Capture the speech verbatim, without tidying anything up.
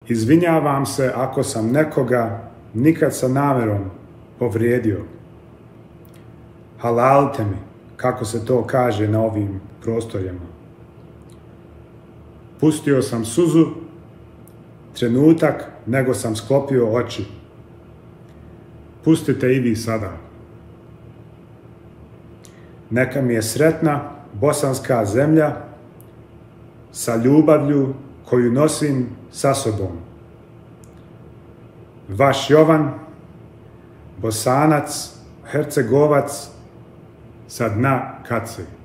Izvinjavam se ako sam nekoga nikad sa namjerom povrijedio. Halalite mi, kako se to kaže na ovim prostorima. Pustio sam suzu, trenutak nego sam sklopio oči. Pustite i vi sada. Neka mi je sretna bosanska zemlja sa ljubavlju koju nosim sa sobom. Vaš Jovan, Bosanac, Hercegovac, sa dna Kace.